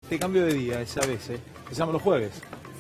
te cambio de día esa vez, empezamos los jueves.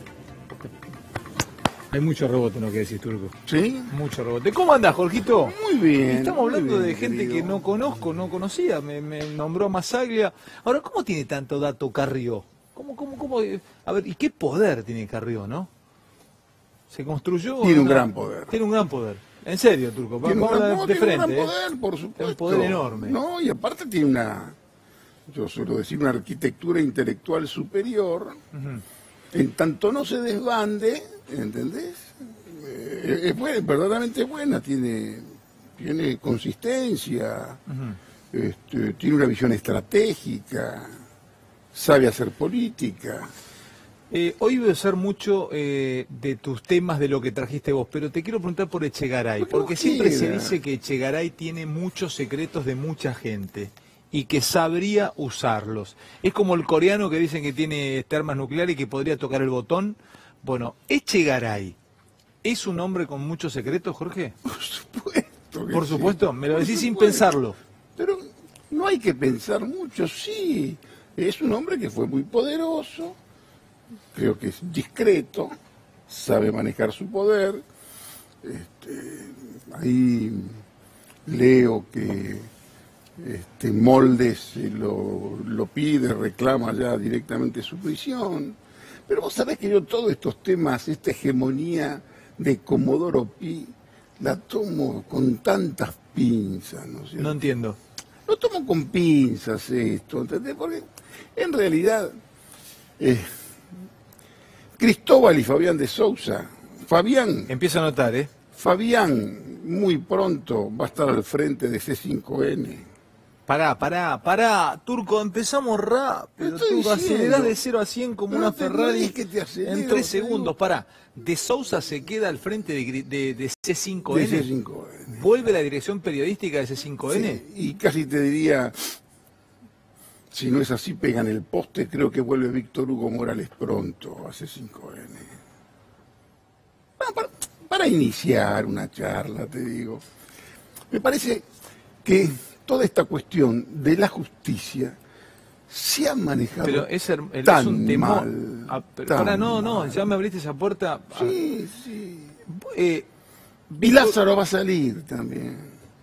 Hay mucho rebote, ¿no? Que decís, Turco. ¿Sí? Mucho rebote. ¿Cómo andás, Jorgito? Muy bien. Estamos hablando muy bien, de gente querido. que no conozco, no conocía. Me nombró a Masaglia. Ahora, ¿cómo tiene tanto dato Carrió? ¿Cómo? A ver, ¿y qué poder tiene Carrió, no? ¿Se construyó? Tiene un gran poder. Tiene un gran poder. En serio, Turco. Tiene Vamos a hablar de tiene un frente. gran poder, por supuesto. Un poder enorme. No, y aparte tiene una, yo suelo decir, una arquitectura intelectual superior. En tanto no se desbande, ¿entendés? Es buena, verdaderamente buena, tiene consistencia, tiene una visión estratégica, sabe hacer política. Hoy voy a usar mucho de tus temas de lo que trajiste vos, pero te quiero preguntar por Echegaray, porque siempre se dice que Echegaray tiene muchos secretos de mucha gente y que sabría usarlos. Es como el coreano que dicen que tiene armas nucleares y que podría tocar el botón. Bueno, Echegaray, ¿es un hombre con muchos secretos, Jorge? Por supuesto. Por supuesto, me lo decís sin pensarlo. Pero no hay que pensar mucho, sí. Es un hombre que fue muy poderoso, creo que es discreto, sabe manejar su poder. Ahí leo que Moldes lo pide, reclama ya directamente su prisión. Pero vos sabés que yo todos estos temas, esta hegemonía de Comodoro Pi, la tomo con tantas pinzas, ¿no es cierto? No entiendo. Lo tomo con pinzas esto, ¿entendés? Porque en realidad Cristóbal y Fabián de Sousa, Empiezo a notar, Fabián muy pronto va a estar al frente de C5N. Pará, Turco, empezamos rápido. Turco, acelerás de 0 a 100 como una Ferrari en 3 segundos. Pará, De Sousa se queda al frente de C5N. De C5N. ¿Vuelve la dirección periodística de C5N? Sí, y casi te diría, si no es así, pegan el poste, creo que vuelve Víctor Hugo Morales pronto a C5N. Para iniciar una charla, te digo. Me parece que toda esta cuestión de la justicia se ha manejado pero es un temor. No, ya me abriste esa puerta. Sí. Y Lázaro va a salir también.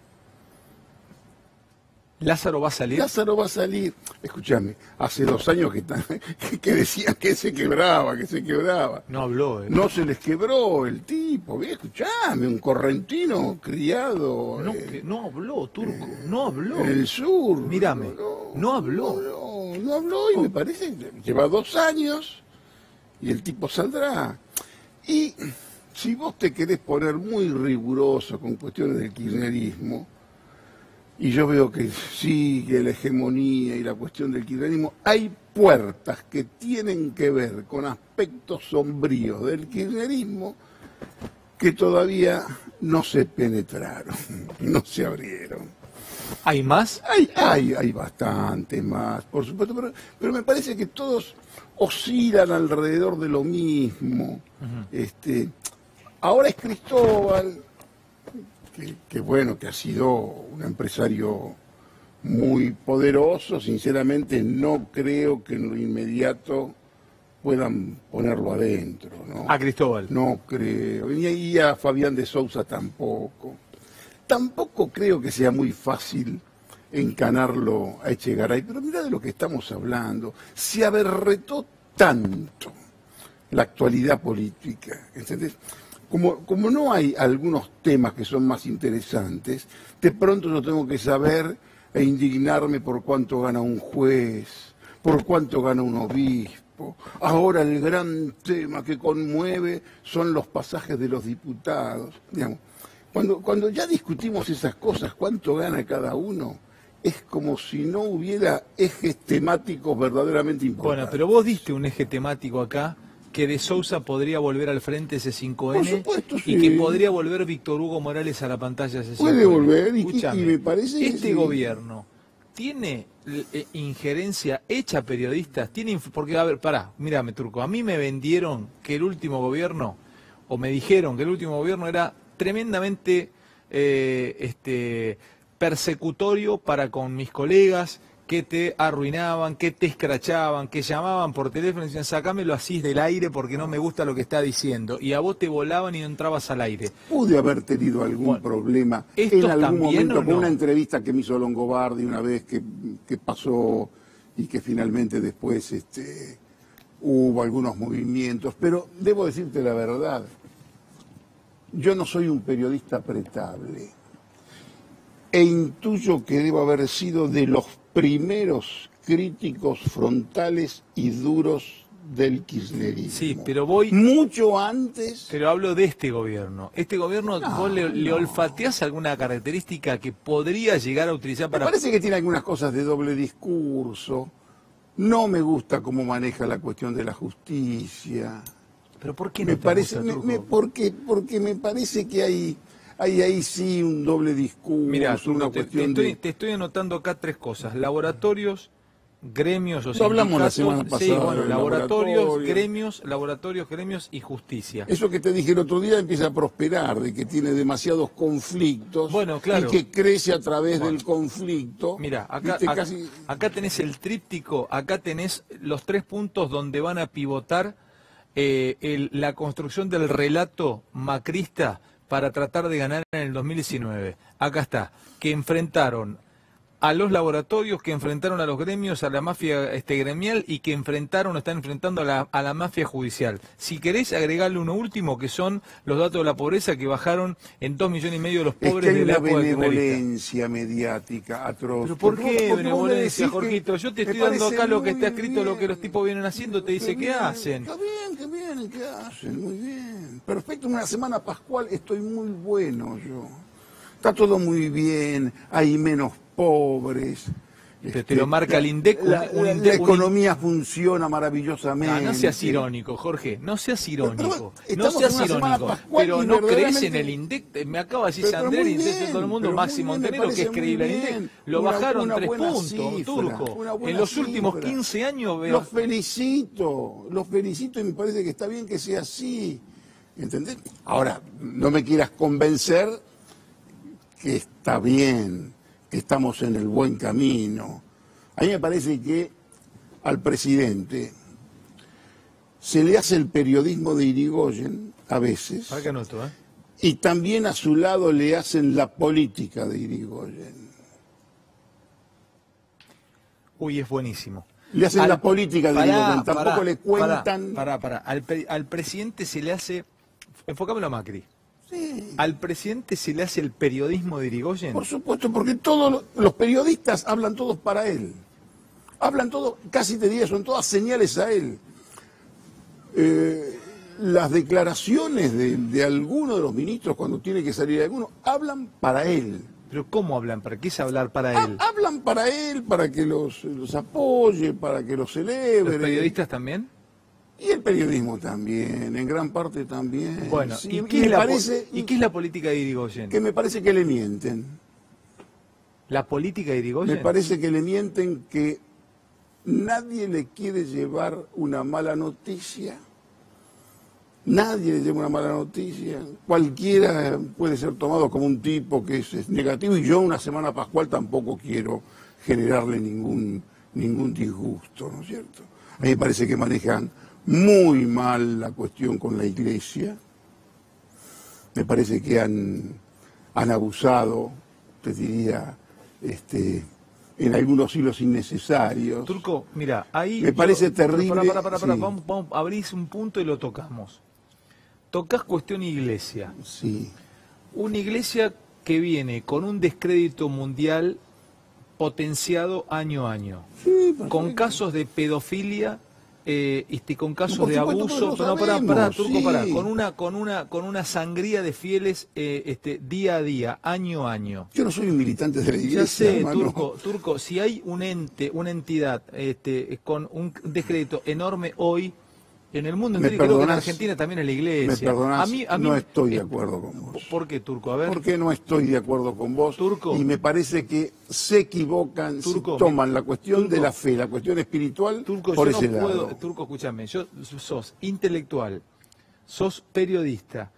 ¿Lázaro va a salir? Lázaro va a salir. Escúchame, hace 2 años que decían que se quebraba. No habló, No se les quebró el tipo. Escuchame, un correntino criado. No habló, Turco, no habló. En el sur. Mírame, no habló. No habló y me parece que lleva 2 años y el tipo saldrá. Y si vos te querés poner muy riguroso con cuestiones del kirchnerismo, y yo veo que sigue la hegemonía y la cuestión del kirchnerismo, hay puertas que tienen que ver con aspectos sombríos del kirchnerismo que todavía no se penetraron, no se abrieron. ¿Hay más? Hay bastante más, por supuesto, pero me parece que todos oscilan alrededor de lo mismo. Ahora es Cristóbal, que bueno, que ha sido un empresario muy poderoso. Sinceramente no creo que en lo inmediato puedan ponerlo adentro, ¿no? A Cristóbal. No creo, y a Fabián de Sousa tampoco. Tampoco creo que sea muy fácil encanarlo a Echegaray, pero mirá de lo que estamos hablando. Se aberretó tanto la actualidad política, ¿entendés? Como no hay algunos temas que son más interesantes, de pronto yo tengo que saber e indignarme por cuánto gana un juez, por cuánto gana un obispo. Ahora el gran tema que conmueve son los pasajes de los diputados. Digamos, cuando ya discutimos esas cosas, cuánto gana cada uno, es como si no hubiera ejes temáticos verdaderamente importantes. Bueno, pero vos diste un eje temático acá, que De Sousa podría volver al frente ese 5N. Por supuesto, sí. Y que podría volver Víctor Hugo Morales a la pantalla ese 5N. Puede volver, y Escúchame, me parece que este sí. gobierno tiene injerencia hecha periodistas, porque, a ver, mírame, Turco, a mí me vendieron que el último gobierno, o me dijeron que el último gobierno era tremendamente persecutorio para con mis colegas, que te arruinaban, que te escrachaban, que llamaban por teléfono y decían, sacámelo así del aire porque no me gusta lo que está diciendo. Y a vos te volaban y no entrabas al aire. Pude haber tenido algún problema en algún momento con una entrevista que me hizo Longobardi una vez que pasó y que finalmente después hubo algunos movimientos. Pero debo decirte la verdad, yo no soy un periodista apretable e intuyo que debo haber sido de los primeros críticos frontales y duros del kirchnerismo. Sí, pero voy... Mucho antes... Pero hablo de este gobierno. Este gobierno, ¿vos le olfateás alguna característica que podría llegar a utilizar para...? Me parece que tiene algunas cosas de doble discurso. No me gusta cómo maneja la cuestión de la justicia. ¿Pero por qué no te gusta, Turco? Porque me parece que hay ahí sí un doble discurso. Mirá, una cuestión te estoy anotando acá 3 cosas. Laboratorios, gremios o sindicatos. Hablamos la semana pasada. Sí, bueno, laboratorios, gremios y justicia. Eso que te dije el otro día empieza a prosperar, de que tiene demasiados conflictos. Bueno, claro. Y que crece a través del conflicto. Mira, acá tenés el tríptico, acá tenés los 3 puntos donde van a pivotar la construcción del relato macrista para tratar de ganar en el 2019. Acá está, que enfrentaron a los laboratorios, que enfrentaron a los gremios, a la mafia gremial y que están enfrentando a la mafia judicial. Si querés agregarle uno último, que son los datos de la pobreza, que bajaron en 2,5 millones de los pobres de la época de benevolencia mediática atroz. ¿Pero por qué benevolencia, Jorgito? Yo te estoy dando acá lo que está escrito, lo que los tipos vienen haciendo, te dice qué hacen. ¿Qué hacen? Muy bien. Perfecto, una semana pascual estoy muy bueno yo. Está todo muy bien, hay menos pobres. Te lo marca el INDEC. La economía funciona maravillosamente. No seas irónico, Jorge, no seas irónico. No seas irónico. Pero no crees en el INDEC. Me acaba de decir Sandrés y dice todo el mundo, Maxi Montenegro, que es creíble el INDEC. Lo bajaron 3 puntos, Turco. En los últimos 15 años veo. Los felicito y me parece que está bien que sea así. ¿Entendés? Ahora, no me quieras convencer que está bien, que estamos en el buen camino. A mí me parece que al presidente se le hace el periodismo de Irigoyen a veces, ¿Para qué anoto, y también a su lado le hacen la política de Irigoyen. Uy, es buenísimo. Le hacen la política de Irigoyen, tampoco le cuentan... Al presidente se le hace... Enfocámoslo a Macri. Sí. ¿Al presidente se le hace el periodismo de Irigoyen? Por supuesto, porque todos los periodistas hablan todos para él. Hablan todos, casi te diría, son todas señales a él. Las declaraciones de alguno de los ministros, cuando tiene que salir alguno, hablan para él. ¿Pero cómo hablan? ¿Para qué es hablar para él? Hablan para él, para que los apoye, para que los celebre. ¿Los periodistas también? Y el periodismo también, en gran parte también. Bueno, sí, ¿y qué es la política de Irigoyen? Que me parece que le mienten. ¿La política de Irigoyen? Me parece que le mienten, que nadie le quiere llevar una mala noticia. Nadie le lleva una mala noticia. Cualquiera puede ser tomado como un tipo que es negativo, y yo una semana pascual tampoco quiero generarle ningún disgusto, ¿no es cierto? A mí me parece que manejan muy mal la cuestión con la Iglesia. Me parece que han abusado, te diría, en algunos hilos innecesarios. Turco, mira, ahí... Me parece terrible. Sí. Vamos, abrís un punto y lo tocamos. Tocás cuestión iglesia. Sí. Una iglesia que viene con un descrédito mundial potenciado año a año. Sí, con casos de pedofilia, con casos de abuso. Pará, Turco, sí. pará. Con una sangría de fieles día a día, año a año. Yo no soy un militante de la iglesia. Ya sé, hermano. Turco, si hay un ente, una entidad con un descrédito enorme hoy en el mundo entero, creo que en Argentina también es la iglesia. Me perdonás, a mí, no estoy de acuerdo con vos. ¿Por qué, Turco? A ver. Porque no estoy de acuerdo con vos. Turco. Y me parece que se equivocan, Turco, si toman la cuestión Turco, de la fe, la cuestión espiritual, Turco, por yo ese no puedo, lado. Turco, escúchame, sos intelectual, sos periodista,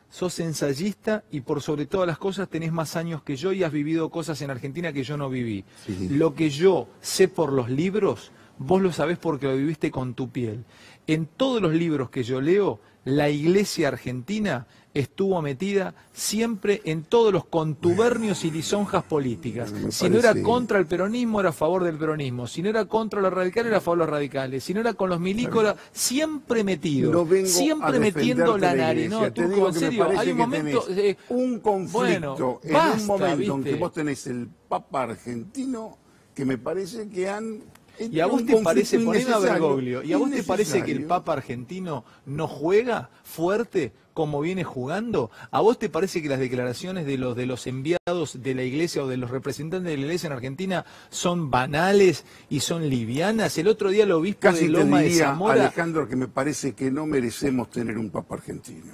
sos ensayista y por sobre todas las cosas tenés más años que yo y has vivido cosas en Argentina que yo no viví. Sí. Lo que yo sé por los libros, vos lo sabés porque lo viviste con tu piel. En todos los libros que yo leo, la Iglesia argentina estuvo metida siempre en todos los contubernios y lisonjas políticas. Si no era contra el peronismo, era a favor del peronismo. Si no era contra los radicales, era a favor de los radicales. Si no era con los milicos, era siempre metido. No vengo siempre metiendo la nariz. No, Turco, en serio, hay un momento... un conflicto, en basta, un momento en ¿viste? que vos tenés el Papa argentino, que me parece que han... ¿Y a vos te parece, poneme a Bergoglio, ¿y a vos te parece que el Papa argentino no juega fuerte como viene jugando? ¿A vos te parece que las declaraciones de los enviados de la Iglesia o de los representantes de la Iglesia en Argentina son banales y son livianas? El otro día el obispo Casi de Loma de Zamora... Alejandro, que me parece que no merecemos tener un Papa argentino.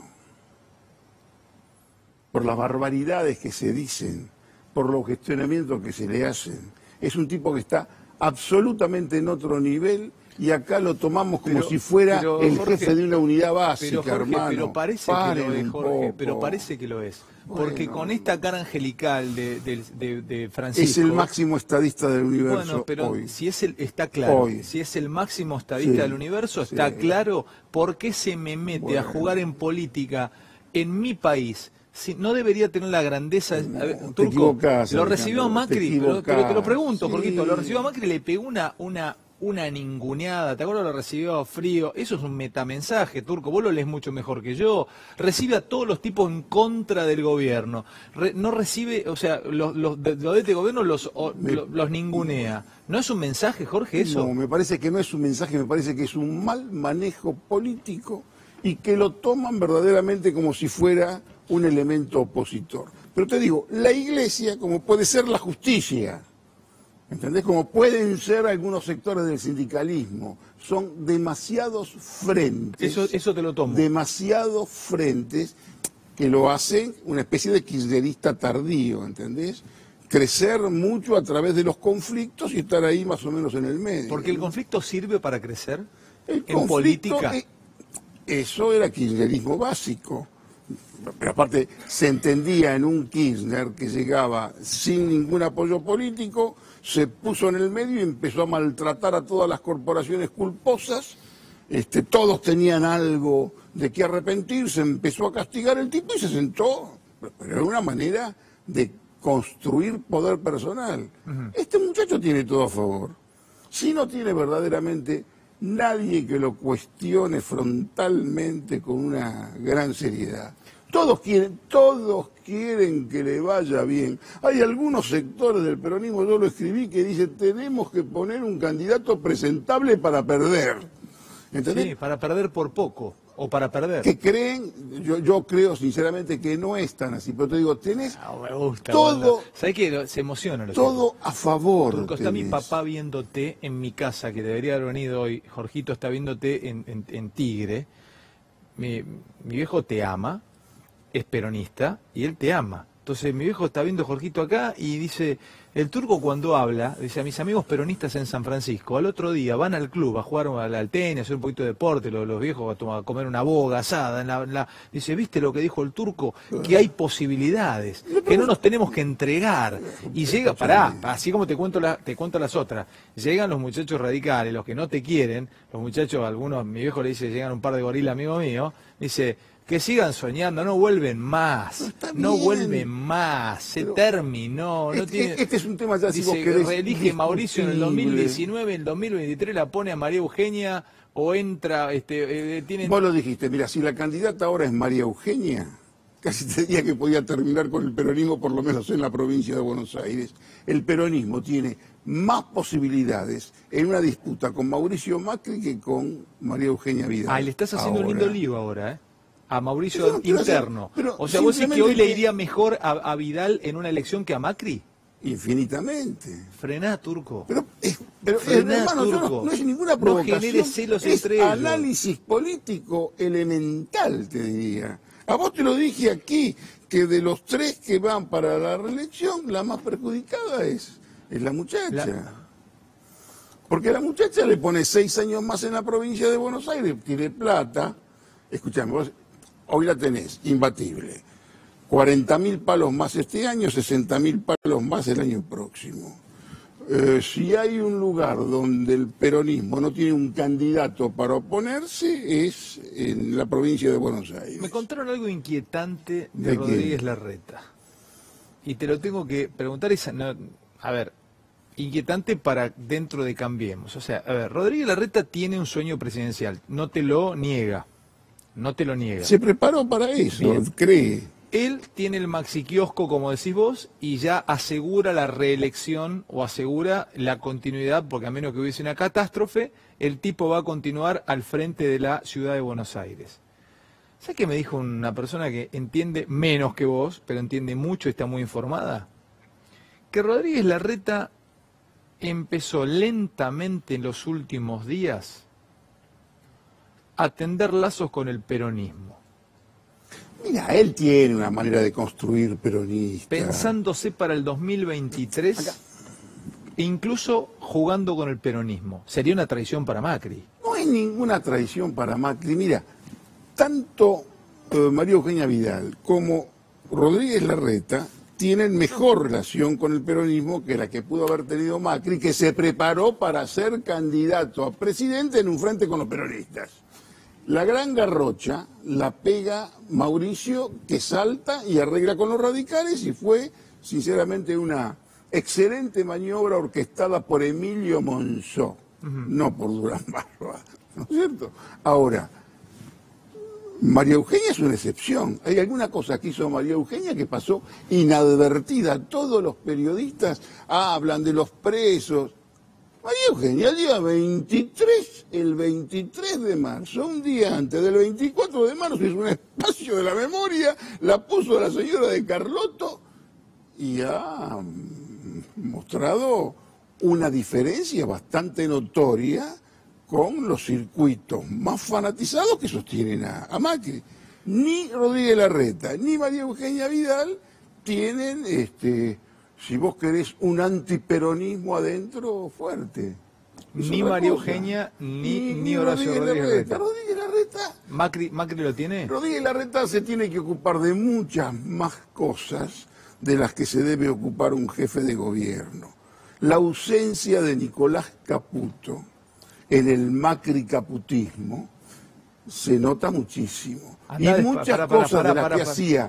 Por las barbaridades que se dicen, por los gestionamientos que se le hacen. Es un tipo que está absolutamente en otro nivel y acá lo tomamos como si fuera el Jorge, jefe de una unidad básica, Jorge, hermano. Pero parece que lo es, Jorge, pero parece que lo es. Porque con esta cara angelical de Francisco... Es el máximo estadista del universo. Bueno, pero hoy. Si es está claro, Hoy. Si es el máximo estadista del universo, está claro por qué se me mete a jugar en política en mi país. Si, no debería tener la grandeza... A ver, Turco, lo recibió a Macri, pero te lo pregunto, Jorgito, lo recibió a Macri y le pegó una ninguneada, ¿te acuerdas? Lo recibió frío, eso es un metamensaje, Turco, vos lo lees mucho mejor que yo. Recibe a todos los tipos en contra del gobierno, no recibe, o sea, los de este gobierno los ningunea. ¿No es un mensaje, Jorge, eso? No, me parece que no es un mensaje, me parece que es un mal manejo político y que lo toman verdaderamente como si fuera un elemento opositor. Pero te digo, la Iglesia, como puede ser la justicia, ¿entendés? Como pueden ser algunos sectores del sindicalismo, son demasiados frentes. Eso te lo tomo. Demasiados frentes que lo hacen una especie de kirchnerista tardío, ¿entendés? Crecer mucho a través de los conflictos y estar ahí más o menos en el medio. Porque el conflicto sirve para crecer en política. Eso era kirchnerismo básico. Pero aparte se entendía en un Kirchner que llegaba sin ningún apoyo político, se puso en el medio y empezó a maltratar a todas las corporaciones culposas, todos tenían algo de qué arrepentirse, empezó a castigar el tipo y se sentó, pero era una manera de construir poder personal. Este muchacho tiene todo a favor. Si no tiene verdaderamente nadie que lo cuestione frontalmente con una gran seriedad. Todos quieren que le vaya bien. Hay algunos sectores del peronismo, yo lo escribí, que dice tenemos que poner un candidato presentable para perder. ¿Entendés? Sí, para perder por poco, o para perder. Que creen, yo creo sinceramente que no es tan así, pero te digo, tenés me gusta, todo... ¿Sabés que se emociona? Todo a favor. Turco, está mi papá viéndote en mi casa, que debería haber venido hoy. Jorgito está viéndote en Tigre. Mi viejo te ama. Es peronista y él te ama. Entonces mi viejo está viendo a Jorgito acá y dice, el Turco cuando habla, dice, a mis amigos peronistas en San Francisco, al otro día van al club a jugar al tenis, a hacer un poquito de deporte, los viejos a comer una boga asada. Dice, ¿viste lo que dijo el Turco? Que hay posibilidades, que no nos tenemos que entregar. Y llega, así como te cuento las otras, llegan los muchachos radicales, los que no te quieren, los muchachos, algunos, mi viejo le dice, llegan un par de gorilas, amigo mío, dice... Que sigan soñando, no vuelven más, no vuelven más, se terminó. No tiene, este es un tema ya, dice, si vos querés, reelige Mauricio en el 2019, en el 2023 la pone a María Eugenia o entra, Vos lo dijiste, mira, si la candidata ahora es María Eugenia, casi te diría que podía terminar con el peronismo, por lo menos en la provincia de Buenos Aires. El peronismo tiene más posibilidades en una disputa con Mauricio Macri que con María Eugenia Vidal. Ah, le estás haciendo un lindo lío ahora, ¿eh? A Mauricio interno. O sea, ¿vos decís que hoy le iría mejor a Vidal en una elección que a Macri? Infinitamente. Frená, Turco. Pero Frená, hermano, Turco. No es ninguna provocación. No genere celos es entre ellos. Análisis político elemental, te diría. A vos te lo dije aquí, que de los tres que van para la reelección, la más perjudicada es la muchacha. Porque la muchacha le pone 6 años más en la provincia de Buenos Aires, tiene plata. Escuchame, vos, hoy la tenés, imbatible. 40.000 palos más este año, 60.000 palos más el año próximo. Si hay un lugar donde el peronismo no tiene un candidato para oponerse, es en la provincia de Buenos Aires. Me contaron algo inquietante de Rodríguez Larreta. Y te lo tengo que preguntar. A ver, inquietante para dentro de Cambiemos. O sea, a ver, Rodríguez Larreta tiene un sueño presidencial. No te lo niega. No te lo niega. Se preparó para eso, bien. Cree. Él tiene el maxi kiosco, como decís vos, y ya asegura la reelección o asegura la continuidad, porque a menos que hubiese una catástrofe, el tipo va a continuar al frente de la ciudad de Buenos Aires. ¿Sabes qué me dijo una persona que entiende menos que vos, pero entiende mucho y está muy informada? Que Rodríguez Larreta empezó lentamente en los últimos días a tender lazos con el peronismo. Mira, él tiene una manera de construir peronista. Pensándose para el 2023, acá, incluso jugando con el peronismo. Sería una traición para Macri. No hay ninguna traición para Macri. Mira, tanto María Eugenia Vidal como Rodríguez Larreta tienen mejor relación con el peronismo que la que pudo haber tenido Macri, que se preparó para ser candidato a presidente en un frente con los peronistas. La gran garrocha la pega Mauricio, que salta y arregla con los radicales, y fue, sinceramente, una excelente maniobra orquestada por Emilio Monzó, no por Durán Barba, ¿no es cierto? Ahora, María Eugenia es una excepción. Hay alguna cosa que hizo María Eugenia que pasó inadvertida. Todos los periodistas hablan de los presos. María Eugenia, el 23 de marzo, un día antes del 24 de marzo, hizo un espacio de la memoria, la puso a la señora de Carlotto y ha mostrado una diferencia bastante notoria con los circuitos más fanatizados que sostienen a Macri. Ni Rodríguez Larreta, ni María Eugenia Vidal tienen, si vos querés, un antiperonismo adentro fuerte. Ni María Eugenia, ni Horacio Rodríguez Larreta. Rodríguez Larreta. ¿Macri lo tiene? Rodríguez Larreta se tiene que ocupar de muchas más cosas de las que se debe ocupar un jefe de gobierno. La ausencia de Nicolás Caputo en el Macri-caputismo se nota muchísimo. Andá, y muchas cosas de las que hacía.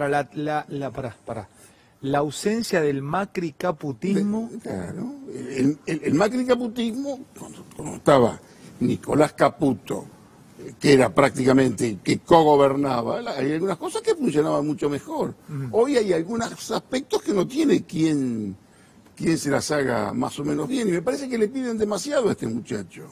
La ausencia del Macri-caputismo. Claro, el Macri-caputismo, cuando estaba Nicolás Caputo, que era prácticamente, que cogobernaba, hay algunas cosas que funcionaban mucho mejor. Hoy hay algunos aspectos que no tiene quien se las haga más o menos bien, y me parece que le piden demasiado a este muchacho.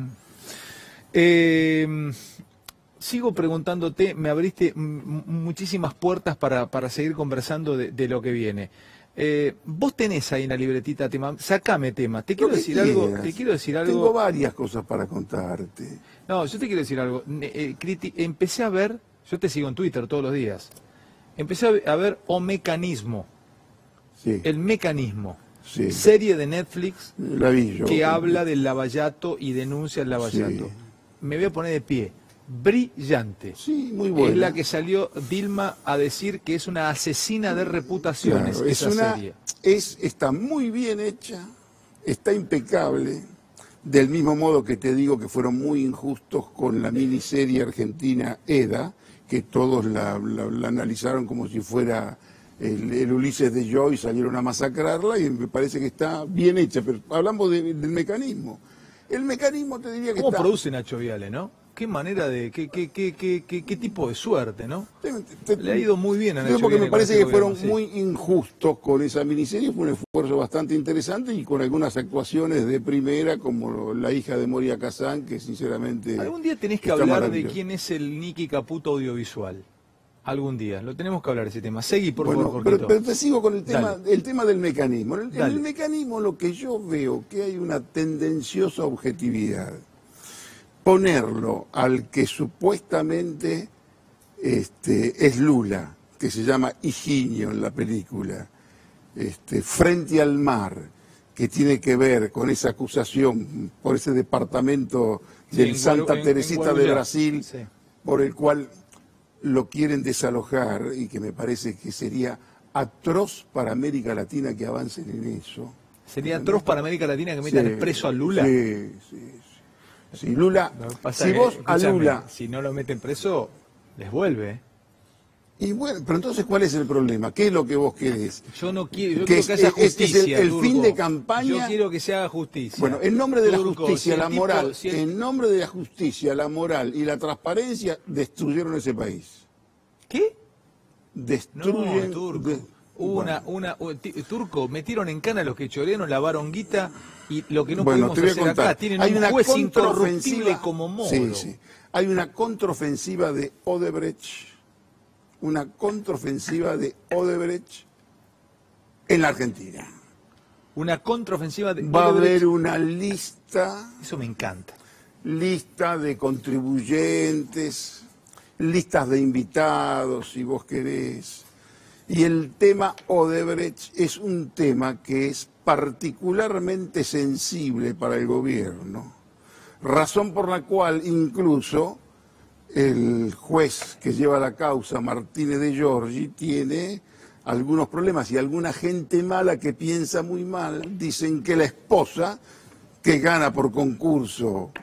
Sigo preguntándote, me abriste muchísimas puertas para seguir conversando de lo que viene. Vos tenés ahí en la libretita tema, sacame tema. Te quiero decir algo. Tengo varias cosas para contarte. No, yo te quiero decir algo. Empecé a ver, yo te sigo en Twitter todos los días. Empecé a ver O Mecanismo. Sí. El Mecanismo. Sí. Serie de Netflix la vi yo, que habla del lavallato y denuncia el lavallato. Sí. Me voy a poner de pie. Brillante. Sí, muy buena. Es la que salió Dilma a decir que es una asesina de reputaciones. Claro, esa serie. Está muy bien hecha, está impecable, del mismo modo que te digo que fueron muy injustos con la miniserie argentina EDA, que todos la analizaron como si fuera el Ulises de Joy, salieron a masacrarla, y me parece que está bien hecha. Pero hablamos del mecanismo. El mecanismo, te diría que ¿Cómo produce Nacho Viale, no? Qué manera de, qué tipo de suerte, ¿no? Le ha ido muy bien a Nacho Viale. Porque me parece que fueron muy injustos con esa miniserie, fue un esfuerzo bastante interesante y con algunas actuaciones de primera, como la hija de Moria Kazán, que sinceramente... Algún día tenés que hablar de quién es el Nicky Caputo audiovisual. Algún día, lo tenemos que hablar ese tema. Seguí, por favor, pero te sigo con el tema del mecanismo. En el mecanismo lo que yo veo, que hay una tendenciosa objetividad. Ponerlo al que supuestamente es Lula, que se llama Higinio en la película, frente al mar, que tiene que ver con esa acusación por ese departamento del Santa Teresita de Brasil, sí, por el cual lo quieren desalojar y que me parece que sería atroz para América Latina que avancen en eso. ¿Sería atroz para América Latina que metan preso a Lula? Sí, sí, sí. Si Lula, si vos a Lula... Si no lo meten preso, les vuelve. Y bueno, pero entonces, ¿cuál es el problema? ¿Qué es lo que vos querés? Yo no quiero, yo quiero que haya justicia, es el Turco. fin de campaña. Yo quiero que se haga justicia. Bueno, en nombre de Turco, la justicia, la moral, tipo, en nombre de la justicia, la moral y la transparencia, destruyeron ese país. ¿Qué? Destruyen... No, Turco. Turco, metieron en cana a los que chorearon la baronguita y lo que no pudimos hacer acá. Tienen hay un juez incorruptible como Moro. Sí, sí. Hay una contraofensiva de Odebrecht. Una contraofensiva de Odebrecht en la Argentina. Una contraofensiva de Va Odebrecht. a haber una lista. Eso me encanta. Lista de contribuyentes, listas de invitados, si vos querés. Y el tema Odebrecht es un tema que es particularmente sensible para el gobierno. Razón por la cual incluso el juez que lleva la causa, Martínez de Giorgi, tiene algunos problemas y alguna gente mala que piensa muy mal, dicen que la esposa, que gana por concurso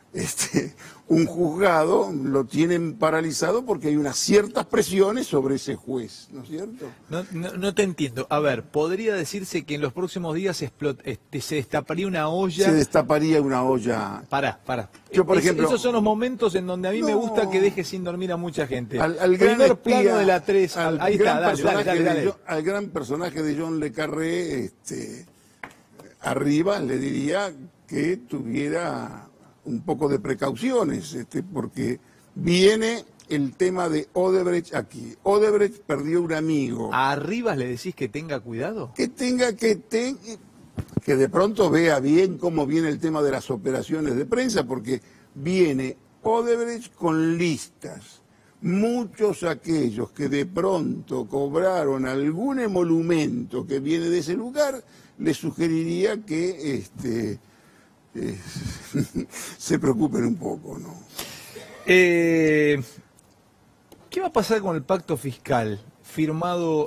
un juzgado, lo tienen paralizado porque hay unas ciertas presiones sobre ese juez, ¿no es cierto? No te entiendo. A ver, ¿podría decirse que en los próximos días se destaparía una olla? Se destaparía una olla. Pará. Yo, por ejemplo, esos son los momentos en donde a mí me gusta que deje sin dormir a mucha gente. Al primer gran plano de la 3, ahí está, dale. Al gran personaje de John le Carré, arriba le diría que tuviera un poco de precauciones, porque viene el tema de Odebrecht aquí. Odebrecht perdió un amigo. ¿A Rivas le decís que tenga cuidado? Que de pronto vea bien cómo viene el tema de las operaciones de prensa, porque viene Odebrecht con listas. Muchos aquellos que de pronto cobraron algún emolumento que viene de ese lugar, les sugeriría que se preocupen un poco, ¿no? ¿Qué va a pasar con el pacto fiscal firmado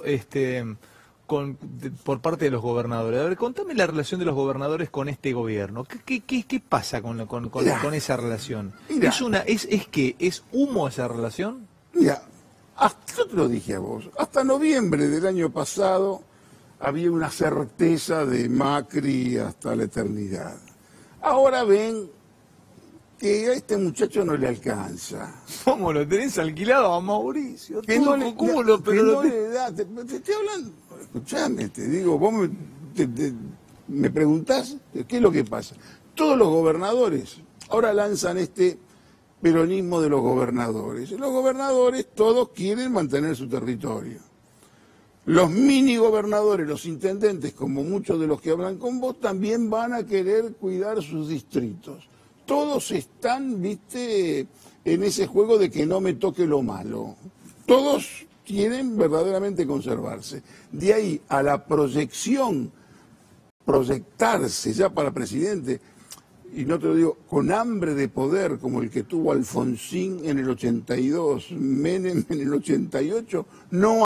por parte de los gobernadores? A ver, contame la relación de los gobernadores con este gobierno. ¿Qué pasa con esa relación? Mirá, ¿Es humo esa relación? Mira, yo te lo dije a vos, hasta noviembre del año pasado había una certeza de Macri hasta la eternidad. Ahora ven que a este muchacho no le alcanza. ¿Cómo lo tenés alquilado a Mauricio? Que no le da. Te estoy hablando. Escuchame, te digo, vos me preguntás qué es lo que pasa. Todos los gobernadores ahora lanzan este peronismo de los gobernadores. Los gobernadores todos quieren mantener su territorio. Los mini gobernadores, los intendentes, como muchos de los que hablan con vos, también van a querer cuidar sus distritos. Todos están, viste, en ese juego de que no me toque lo malo. Todos quieren verdaderamente conservarse. De ahí a la proyección, proyectarse ya para presidente, y no te lo digo, con hambre de poder como el que tuvo Alfonsín en el 82, Menem en el 88, no